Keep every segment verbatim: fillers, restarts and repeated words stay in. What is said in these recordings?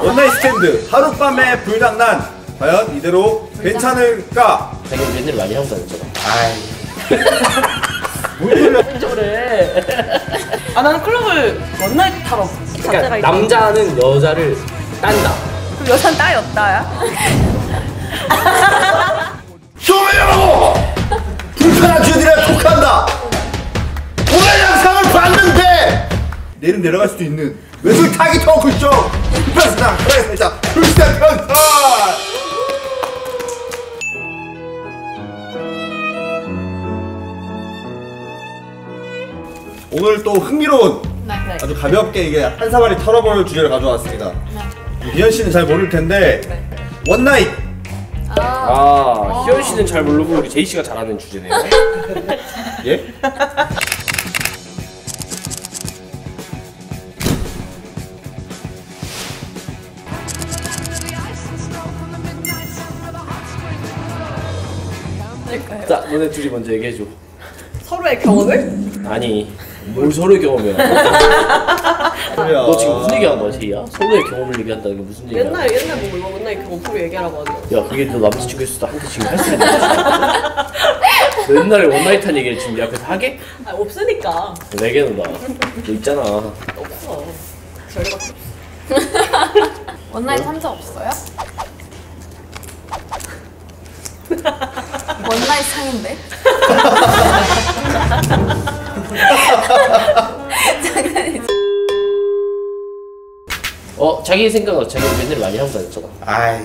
원나잇 스탠드 하룻밤의 불장난 과연 이대로 괜찮을까? 자기 맨날 많이 하고 다녔잖아. 아이 뭘 소리야. 저래. 아 나는 클럽을 원나잇 타러. 그러니까 남자는 여자를 딴다. 그럼 여자는 따위 없다야? 조용하라고! 불편한 주들이라 톡한다! 오늘 영상을 봤는데! 내일은 내려갈 수도 있는 외술 타기 토크쇼! 불편상 그래서 불편편! 오늘 또 흥미로운 네. 아주 가볍게 이게 한 사발이 털어볼 주제를 가져왔습니다. 네. 미연 씨는 잘 모를 텐데 네. 원나잇. 아, 아 희연 씨는 잘 모르고 우리 제이 씨가 잘하는 주제네요. 예? 자, 너네 둘이 먼저 얘기해줘. 서로의 경험을? 아니, 뭘 서로의 경험이야. 너 지금 무슨 얘기하는 거야, 제이야? 서로의 경험을 얘기한다는 게 무슨 얘기야? 옛날 옛날 뭐 이거 옛날 경험 프로 얘기하라고 하죠. 야, 그게 너 남자친구였어도 한테 지금 할 수 있는 거지. 너 옛날에 원나잇 한 얘기를 지금 네 앞에서 하게? 아 없으니까. 내게는 나. 너 있잖아. 없어. 저리밖에 없어. 원나잇 한 적 없어요? 원나잇 상인데? 어, 자기 생각은 자기 맨날 많이 하고 다녔잖아. 아이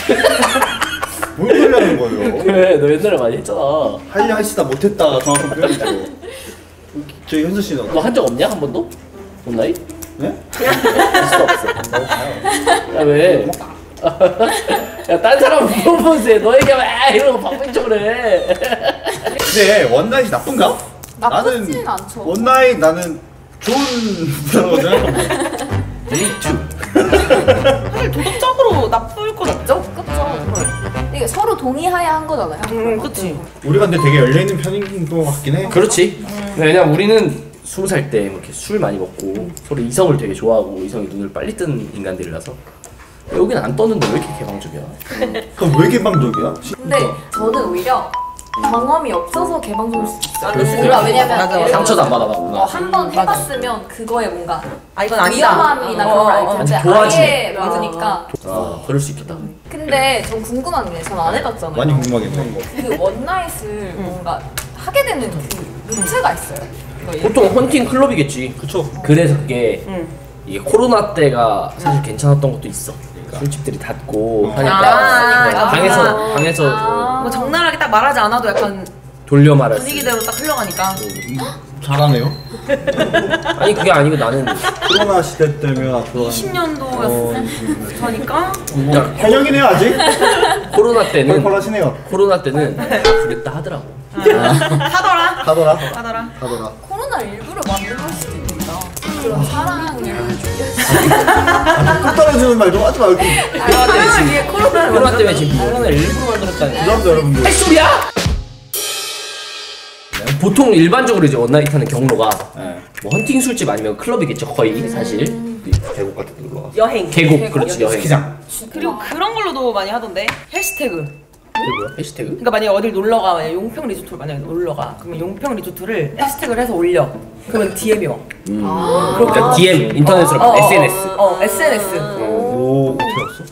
뭘 소리 하는 거예요? 그래, 너 옛날에 많이 했잖아. 하려 하시다 못했다 정확한 표현이죠. 저희 현수 씨는 너 한 적 없냐? 한 번도? 원나잇? 네? 있어 없어? 야 왜? 야 딴 사람 물어보세요. 너 얘기하면 아 이러고 박빙적으로 해. 근데 원나잇이 나쁜가? 나쁘진 않죠. 원나잇 나는 좋은 문화거든. 데이트. 사실 도덕적으로 나쁠 건 없죠? 그쵸? 이게 서로 동의하야 한 거잖아요. 음, 그치. 우리가 근데 되게 열려있는 편인 것 같긴 해. 그렇지. 음. 왜냐면 우리는 스무 살 때 이렇게 술 많이 먹고 서로 이성을 되게 좋아하고 이성이 눈을 빨리 뜨는 인간들이라서 여기는 안 떴는데 왜 이렇게 개방적이야? 그럼 왜 개방적이야? 근데 저는 오히려 경험이 없어서 개방적일 수 있어요. 그럴 수도 몰라, 있지. 왜냐면 맞아, 맞아. 상처도 안 받아봤구나. 어, 한 번 해봤으면 그거에 뭔가 아 이건 아니다. 위험함이나 그런 걸 알고 이제 도와주네. 아예 모르니까. 아 그럴 수 있겠다. 근데 전 궁금한 게 전 안 해봤잖아요. 많이 궁금하겠네. 그 원나잇을 뭔가 하게 되는 그 루트가 있어요. 보통 헌팅 클럽이겠지. 그쵸. 그래서 그게 응. 이게 코로나 때가 사실 괜찮았던 것도 있어. 술집들이 닫고 하니까 아, 아, 방에서 아. 방에서 아. 뭐 적나라하게 딱 말하지 않아도 약간 돌려 말할 수. 분위기대로 딱 흘러가니까. 잘하네요. 아니 그게 아니고 나는 코로나 시대 때문에 앞으로 이십 년도였으니까. 야, 현역이네요 아직? 코로나 때는 펄펄하시네요. 코로나 때는 그랬다 하더라고. 하더라. 가더라. 하더라. 가더라. 코로나 일부러 만든 걸 수도 있겠다. 그런 사랑을. 뚝 떨어지는 말 좀 하지 말고. 코로나 때문에 지금 이게 코로나를 코로나 때문에 지금 코로나 일부러 만들었다는 죄송합니다 여러분들. 햇소리야? 보통 일반적으로 이제 원나잇 하는 경로가 네. 뭐 헌팅 술집 아니면 클럽이겠죠 거의 사실. 계곡 같은 데 놀러 가서. 여행. 계곡, 계곡, 그렇지 여행. 스키장. 그리고 그런 걸로도 많이 하던데 해시태그. 그게 뭐야? 해시태그? 그러니까 만약에 어딜 놀러가, 만약에 용평 리조트를 만약에 놀러가, 그러면 용평 리조트를 해시태그를 해서 올려. 그러면 디엠이 와. 음. 아. 그러니까 디엠 인터넷으로 어, 어, 에스엔에스. 어, 어, 에스엔에스. 오 어떻게 알았어?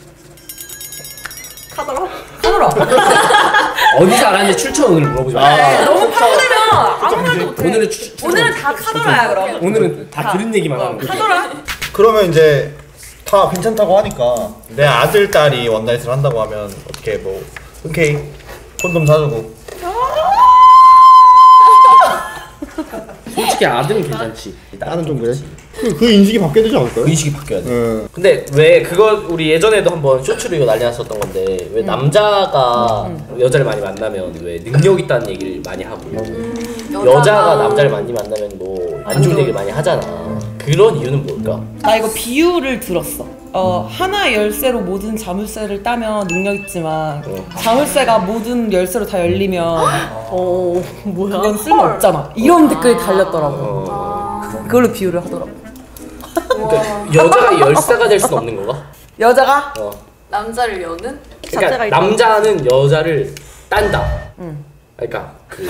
카더라? 카더라. 어디서 알았는지 출처를 물어보지 마. 아, 너무 파고들면 아무 말도 못해. 오늘은 추, 추, 오늘은 다 카더라야 그럼. 오늘은 다 들은 얘기만 하는 거지. 카더라? 그러면 이제 다 괜찮다고 하니까 내 아들 딸이 원나잇을 한다고 하면 어떻게 뭐 흔쾌히 콘돔 사주고. 솔직히 아들은 괜찮지. 딸은 좀 그래. 그, 그 인식이 바뀌어야 되지 않을까요? 인식이 바뀌어야 돼. 네. 근데 왜 그거 우리 예전에도 한번 쇼츠로 이거 난리 났었던 건데 왜 음. 남자가 음. 여자를 많이 만나면 왜 능력 있다는 얘기를 많이 하고 음, 여자가 남자를 많이 만나면 뭐 안 좋은 얘기를 많이 하잖아. 그런 이유는 뭘까? 나 이거 비유를 들었어. 어, 하나 열쇠로 모든 자물쇠를 따면 능력 있지만 어. 자물쇠가 모든 열쇠로 다 열리면 어 뭐야? 그건 쓸모 헐. 없잖아. 이런 댓글이 달렸더라고. 어. 그걸로 비유를 하더라고. 그러니까 여자가 열사가 될 수는 없는 건가? 여자가? 어. 남자를 여는? 자체가 그러니까 있다. 남자는 여자를 딴다. 응. 그러니까 그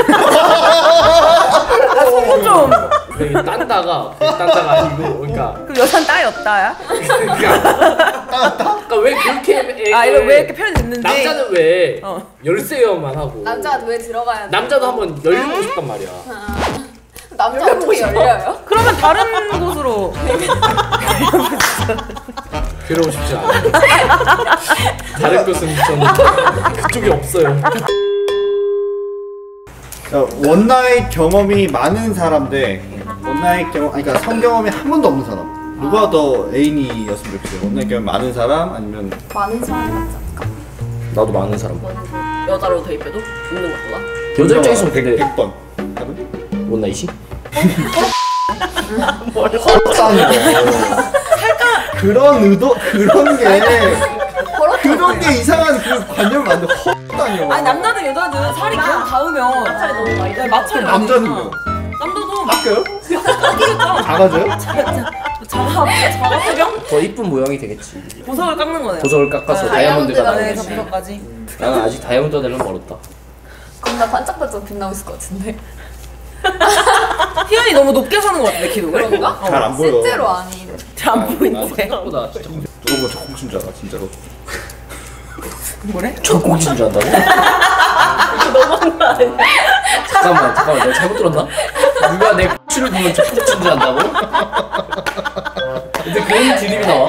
아, 소문 좀. 그 딴다가 그 딴다가 아니고 그러니까 그럼 여자는 딸이 없다야? 그러니까, 그러니까 왜 그렇게 애, 아 이거 왜 이렇게 표현이 됐는지. 남자는 왜 어. 열쇠여만 하고 남자가 왜 들어가야 돼? 남자도 한번 열리고 싶단 말이야. 남자 어떻게 열려요? 그러면 다른 곳으로. 그러고 싶지 않아요. 다른 것은 저는 그쪽이 없어요. 원나잇 경험이 많은 사람 대 원나잇 경험, 아니 그러니까 성경험이 한 번도 없는 사람. 누가 더 애인이었으면 좋겠어요? 원나잇 경험 많은 사람 아니면 많은 사람 같지 않을까? 나도 많은 사람. 여자로 대입해도 있는 것보다. 여자 입장에서는 근데 백 번. 원나잇이? 헛다는 거. 그런 의도 그런 게 그런 게 이상한 그 관념을 만든 헛다니요. 아니 남자든 여자든 살이 그냥 닿으면 마찰이 너무 많이 돼. 마찰이 많이 남자는요? 남자도 바뀌어요? 깎이겠죠. 작아져요? 자가 자가 수경? 더 이쁜 모양이 되겠지. 보석을 깎는 거네요. 보석을 깎아서 아, 다이아몬드가 다이아몬드가 나오겠지. 네, 보석까지. 나는 아직 다이아몬드가 되려면 멀었다. 그럼 나 반짝반짝 빛나고 있을 것 같은데. 희연이 너무 높게 사는 것 같은데 기록을. 그런가? 잘 안 보여. 실제로 아니. 잘 안 보이는데. 생각보다 진짜 누가 뭐 적공신 줄 알아 진짜로. 뭐래? 저 공신 줄 안다고? 너무한 거 아니야? 잠깐만 잠깐만 내가 잘못 들었나? 누가 내 X를 보면 저 공신 줄 안다고? 근데 그런 드립이 나와?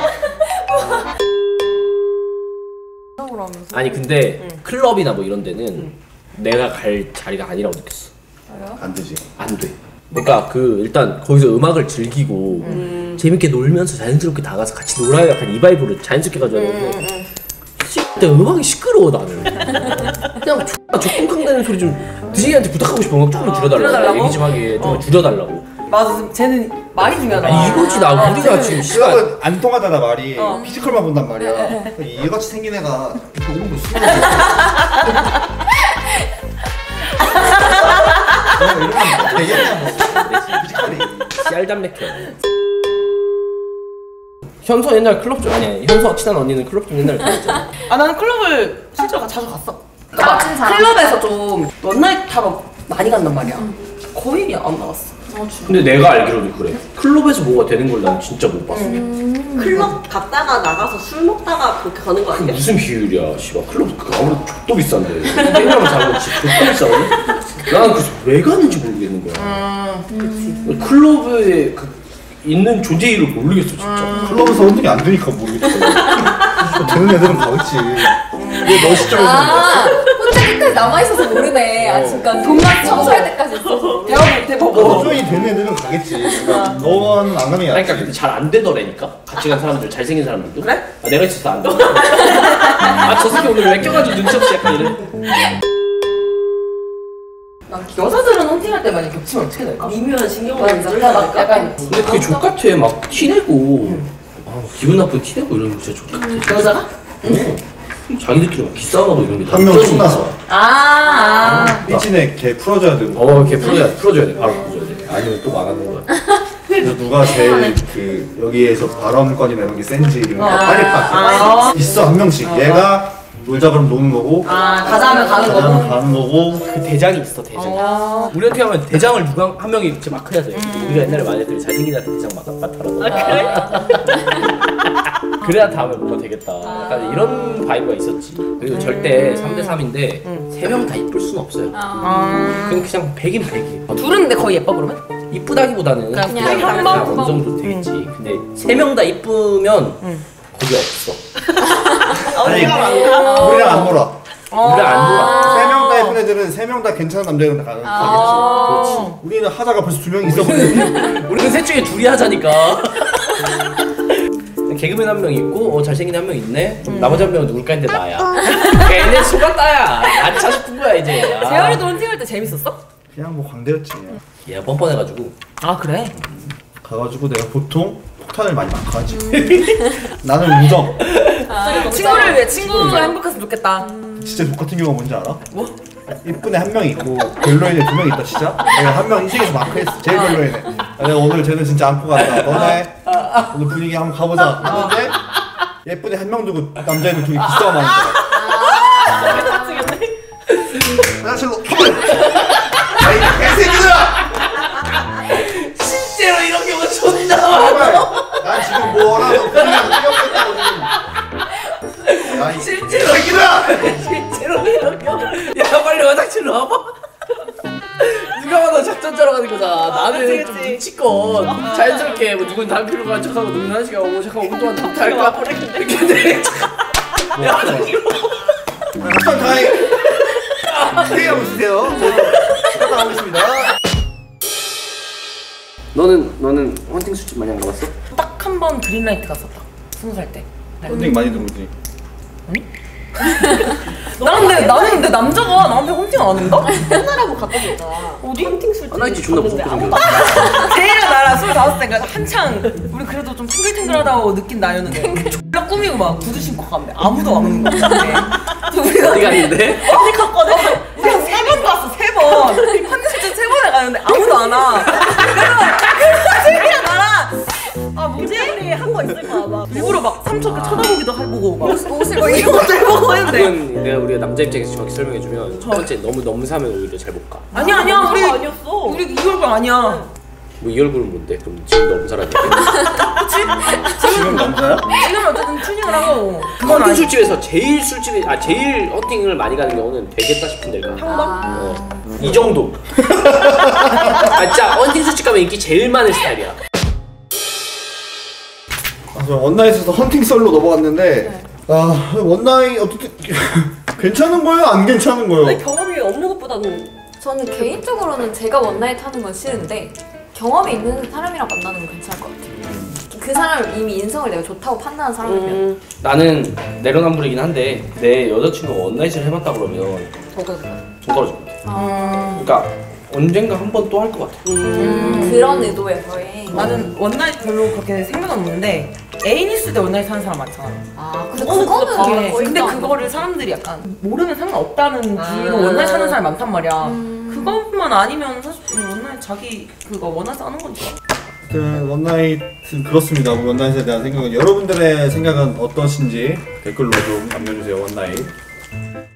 아니 근데 클럽이나 뭐 이런 데는 내가 갈 자리가 아니라고 느꼈어. 안 되지. 안 돼. 그러니까 그 일단 거기서 음악을 즐기고 음. 재밌게 놀면서 자연스럽게 나가서 같이 놀아야 약간 이 바이브를 자연스럽게 가져야 되는데 음, 내 음악이 시끄러워 나는. 그냥 X가 조금캉대는 소리 좀 디제이한테 부탁하고 싶어. 음악 조금만 줄여달라고. 줄여달라고? 얘기 좀 하게 좀 어. 줄여달라고. 맞아. 쟤는 말이 중요하다. 아니 이거지 나 우리가 지금 시간 시각은 안 통하잖아 말이. 어. 피지컬만 본단 말이야. 얘같이 생긴 애가 좋은 거 쓰는 이러면 되겠냐 뭐. 피지컬이. 씨알담맥혀. 현서 옛날 클럽 좀 아니 현서 친한 언니는 클럽 좀 옛날에 다녔잖아. 아 나는 클럽을 실제로 자주 갔어. 까진 사람. 클럽에서 좀 원나잇 타러 많이 간단 말이야. 거의 안 나갔어. 근데 내가 알기로도 그래. 클럽에서 뭐가 되는 걸 난 진짜 못 봤어. 클럽 갔다가 나가서 술 먹다가 그렇게 가는 거 그 아니야? 무슨 비율이야, 씨발. 클럽 그 아무래도 족도 비싼데. 땡이라면 잘못 지 족도 비싸거든? 나는 그래서 왜 가는지 모르겠는 거야. 음. 클럽에 그 있는 존재이를 모르겠어, 진짜. 클럽에서 흔들이 안 되니까 모르겠지. 되는 애들은 가겠지. 왜너 시점에서 아, 혼자 끝까지 남아있어서 모르네. 아직까지. 돈만 청소할 때까지 있어서. 대화 못해 보고. 너조인이 되는 애들은 가겠지. 그러니까 너는 안 가는 게 그러니까 낫지. 근데 잘 안 되더라니까? 같이 간 사람들, 잘생긴 사람들도? 그래? 아, 내가 있어서 안 돼. 아, 저 새끼 오늘 왜 껴가지고 눈치 없이 약간 이래. 여자들은 헌팅할 때 많이 겹치면 어떻게 될까? 미묘한 신경을 맞아. 쓰려니까 막 약간 근데 그게 족같아. 막 티내고. 아, 기분 나쁜 티내고 이러는 거 진짜 족같아. 여자가? 어. 자기들끼리 막 기싸움하고 이런 게 다 한 명 껴지니까. 신나서. 아, 아. 삐진에 걔 풀어줘야 되고. 어, 걔 풀어줘야 돼. 풀어줘야 돼. 바로 풀어줘야 돼. 아니면 또 말하는 거야. 그래서 누가 제일 그 여기에서 발언권이나 이런 게 센지 이런 거 빨리 아. 봤어. 있어 한 명씩. 얘가 놀자 그러면 노는 거고. 아, 가자 하면 가는 가자 하면 거고. 가는 거고. 그 대장이 있어, 대장. 어. 우리 어떻게 하면 대장을 누가 한 명이 이제 마크해야 돼. 우리가 옛날에 많이 했더니 잘생긴 애한테 대장 맡- 맡아라고. 아, 그래? 그래야 다음에 뭔가 되겠다. 약간 이런 바이브가 있었지. 그리고 절대 삼 대 삼인데 세 명 다 이쁠 수는 없어요. 아. 그럼 그냥 백인 백이. 둘은 근데 거의 예뻐 그러면? 이쁘다기보다는 그냥 그냥, 그냥 그냥 한 어느 번? 정도 되겠지. 근데 세 명 다 이쁘면 거기 없어. 아니 우리랑 안 놀아. 우리가 안 놀아. 세 명 다 예쁜 애들은 세 명 다 괜찮은 남자애들 다 가겠지. 아. 우리는 하다가 벌써 두 명 있어버리고. 우리는 셋 중에 둘이 하자니까. 개그맨 한 명 있고 어, 잘생긴 한 명 있네. 좀 나머지 한 명은 누굴까 했는데 나야. 걔네 속았다야. 안 차 싶은 거야 이제. 아. 재열이도 헌팅할 때 재밌었어? 그냥 뭐 광대였지. 얘 뻔뻔해가지고. 아 그래? 가가지고 내가 보통 폭탄을 많이 막하지. 나는 우정. 친구를 위해 친구가 행복했으면 좋겠다. 진짜 족 같은 경우가 뭔지 알아? 뭐? 이쁜 애 한 명 있고 별로인 애 두 명 있다 진짜? 내가 한 명 인생에서 마크했어. 제일 별로인 애. 아, 내가 오늘 쟤는 진짜 안고 간다. 너네 오늘 분위기 한번 가보자. 했는데 예쁜 애 한 명 두고 남자애들 둘이 기싸움하는 거야. 화장실로 아이 개새끼들아! 실제로 이런 경우 존나 정말 난 지금 뭐라도 그냥 뛰었겠다고 지금 아이 실제로 새끼들아! 실제로 이런 경우 야 빨리 화장실로 와봐. 누가 봐도 작전 짜러 가는 거잖아. 나는 그치, 좀 그치. 눈치껏 자연스럽게 뭐 누군 다른 필요가 척하고 누군 하나씩 하고 잠깐 오 분 동안 다 할까 이렇게 돼. 야 화장실로 학생 다행 회의하고 있으세요. 저도 하고 있습니다. 너는 너는 헌팅 술집 많이 안 가봤어? 딱 한 번 그린라이트 갔었다. 스무 살 때. 헌팅 많이 들어오지. 나는 근데 나는 근데 남자가 나한테 헌팅 안 한다? 하나라고 갖다 줬잖아. 어디? 헌팅 술집. 하나이치 존나 무섭게 생겼어. 제이랑 나랑 스물다섯 때가 한창 우리 그래도 좀 탱글탱글하다고 느낀 나이였는데 졸라 꾸미고 막 구두 신고 갔는데 아무도 안 오는 거야. 우리가 어디 갔는데? 어디 갔거든? 우리가 세 번 갔어 세 번. 헌팅 진짜 세 번에 가는데 아무도 안 와. 그래서 제이랑 나랑 아 뭐지? 한거 있을 거야 막. 일부러 막 삼촌 쳐다보기도 해보고 막 옷을 막 이런 것도 해보고 했는데 그건 내가 우리가 남자 입장에서 정확히 설명해주면 첫 번째 너무 너무 사면 오히려 잘 못 가. 아니야 아니야 우리 아니었어. 우리 이 얼굴 아니야. 뭐 이 얼굴은 뭔데? 그럼 지금 너무 사람이야. 지금 남자야? 지금 어쨌든 튜닝을 하고 그건 헌팅 아니. 술집에서 제일 술집에 아 제일 헌팅을 많이 가는 경우는 되겠다 싶은 데가. 어. 이 정도. 아 진짜 헌팅 술집 가면 인기 제일 많은 스타일이야. 아, 저 원나잇에서 헌팅 썰로 넘어갔는데 아 원나잇 어떻게 괜찮은 거예요? 안 괜찮은 거예요? 경험이 없는 것보다는 저는 개인적으로는 제가 원나잇 하는 건 싫은데 경험이 있는 사람이랑 만나는 건 괜찮을 것 같아요. 그 사람을 이미 인성을 내가 좋다고 판단한 사람이면 음, 나는 내로남불이긴 한데 내 여자친구가 원나잇을 해봤다 그러면 저거 돈 떨어질 것 같아. 음, 그러니까 언젠가 한 번 또 할 것 같아. 음, 그런 의도에서의 나는 원나잇 별로 그렇게 생각은 없는데 애인 있을 때 원나잇 하는 사람 많잖아. 아 근데 그거는 그거는 그렇다. 이게 거의 근데 다 그거를 사람들이 약간 모르면 상관없다는 아. 주의로 원나잇 하는 사람이 많단 말이야. 음. 그것만 아니면 사실 원나잇 자기 그거 원해서 하는 거니까. 아무튼 원나잇은 그렇습니다. 원나잇에 대한 생각은 여러분들의 생각은 어떠신지 댓글로 좀 남겨주세요. 원나잇.